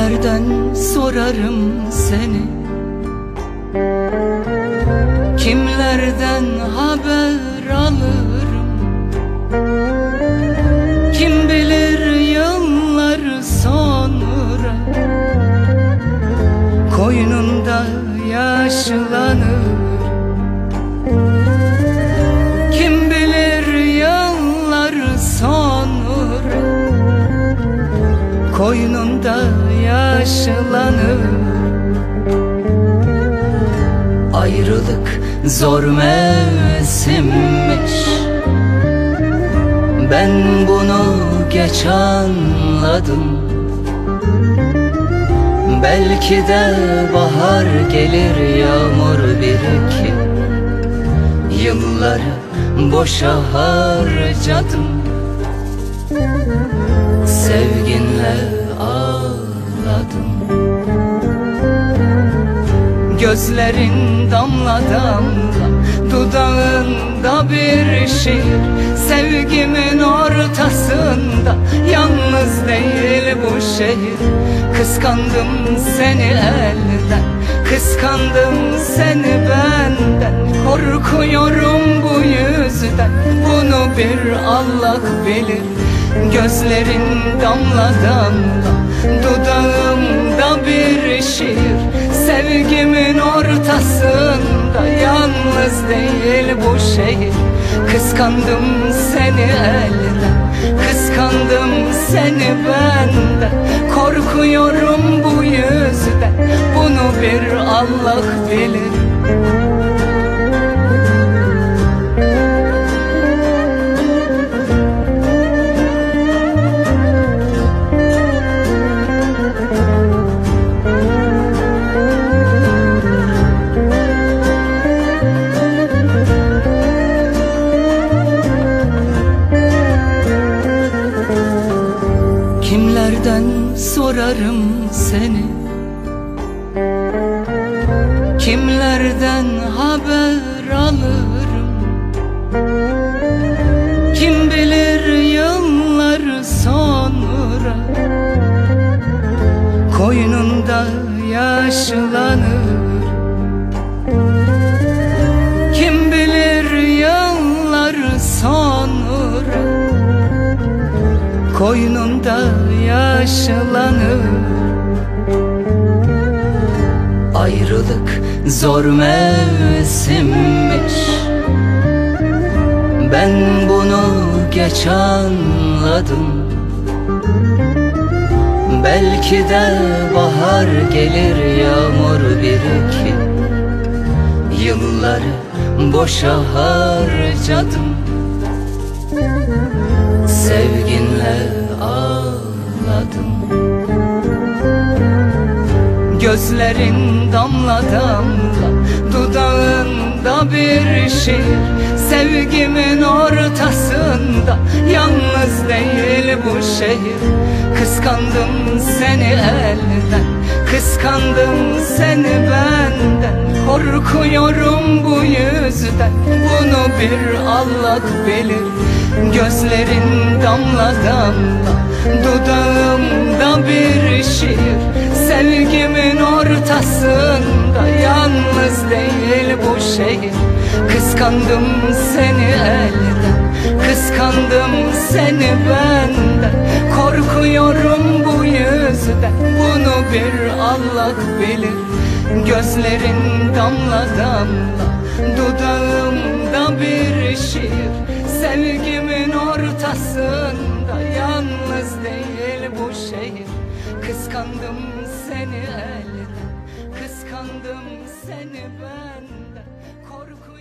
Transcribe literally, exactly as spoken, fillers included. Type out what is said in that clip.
Kimlerden sorarım seni, kimlerden haber alırım? Kim bilir yıllar sonra koynunda yaşlanır. Kim bilir yıllar sonra koynunda yaşlanır. Ayrılık zor mevsimmiş, ben bunu geç anladım. Belki de bahar gelir, yağmur birikir. Yılları boşa harcadım, sevginle ağladım. Gözlerin damla damla, dudağında bir şiir. Sevgimin ortasında, yalnız değil bu şehir. Kıskandım seni elden, kıskandım seni benden. Korkuyorum bu yüzden, bunu bir Allah bilir. Gözlerin damla damla, dudağımda bir şiir. Sevgimin ortasında, yalnız değil bu şehir. Kıskandım seni elden, kıskandım seni benden. Korkuyorum bu yüzden, bunu bir Allah bilir. Kimlerden sorarım seni, kimlerden haber alırım? Kim bilir yıllar sonra koynunda yaşlanır. Kim bilir yıllar sonra koynunda yaşlanır. Ayrılık zor mevsimmiş, ben bunu geç anladım. Belki de bahar gelir, yağmur birikir. Yılları boşa harcadım, sevginle ağladım. Gözlerin damla damla, dudağında bir şiir. Sevgimin ortasında, yalnız değil bu şehir. Kıskandım seni elden, kıskandım seni benden. Korkuyorum bu yüzden, bunu bir Allah bilir. Gözlerin damla damla, dudağımda bir şiir. Sevgimin ortasında, yalnız değil bu şehir. Kıskandım seni elden, kıskandım seni benden. Korkuyorum bu yüzden, bunu bir Allah bilir. Gözlerin damla damla, dudağımda bir şiir. Sevgimin ortasında, yalnız değil bu şehir. Kıskandım seni elden, kıskandım seni benden. Korku